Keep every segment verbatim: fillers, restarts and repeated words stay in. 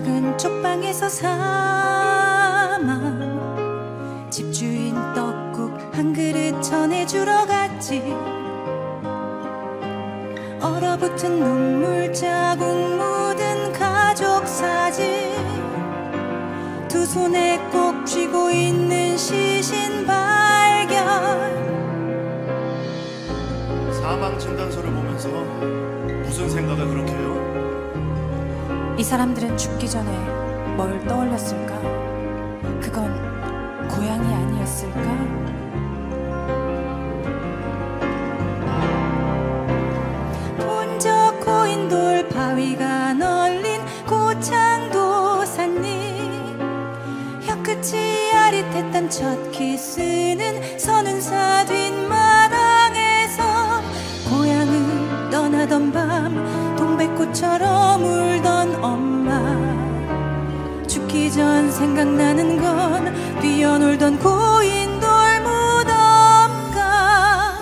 작은 쪽방에서 사망 집주인 떡국 한 그릇 전해주러 갔지. 얼어붙은 눈물 자국 묻은 가족 사진, 두 손에 꼭 쥐고 있는 시신 발견. 사망 진단서를 보면서 무슨 생각을 그렇게 해요? 이 사람들은 죽기 전에 뭘 떠올렸을까? 그건 고향이 아니었을까? 본적 고인돌 바위가 널린 고창도 산리, 혀끝이 아릿했던 첫 키스는 선운사 뒷마당에서 고향을 떠나던 밤 동백꽃처럼 울던 엄마. 죽기 전 생각나는 건 뛰어놀던 고인돌 무덤가.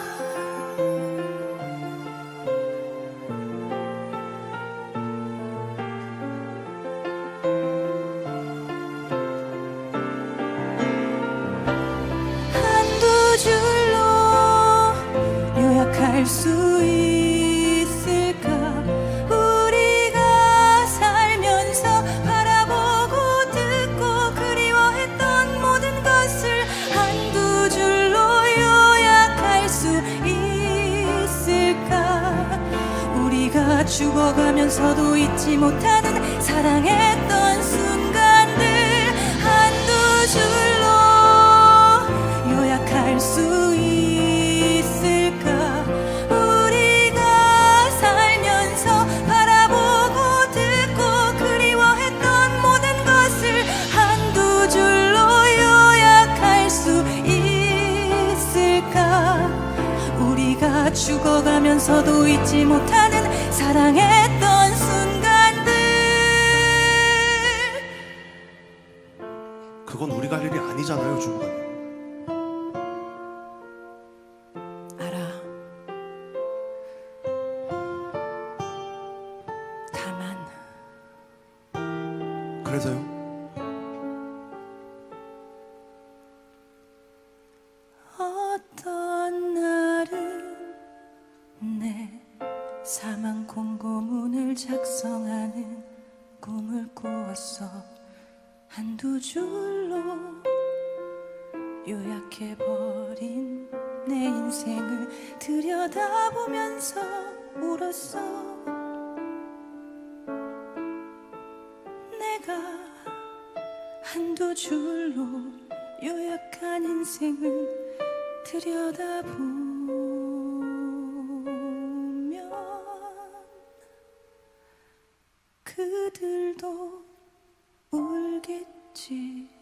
한두 줄로 요약할 수 있을까? 우리가 살면서 바라보고 듣고 그리워했던 모든 것을 한두 줄로 요약할 수 있을까? 우리가 죽어가면서도 잊지 못하는 사랑했던 순간들 한두 줄로 요약할 수 있을까? 우리가 살면서 바라보고 듣고 그리워했던 모든 것을 한두 줄로 요약할 수 있을까? 우리가 죽어가면서도 잊지 못하는 사랑했던 순간들. 그건 우리가 할 일이 아니잖아요, 주무관님. 알아. 다만 그래서요? 어떤 날은 내 사망 공고문을 작성하는 꿈을 꾸었어. 한두 줄로 요약해버린 내 인생을 들여다보면서 울었어. 내가 한두 줄로 요약한 인생을 들여다보면 그들도 울겠지.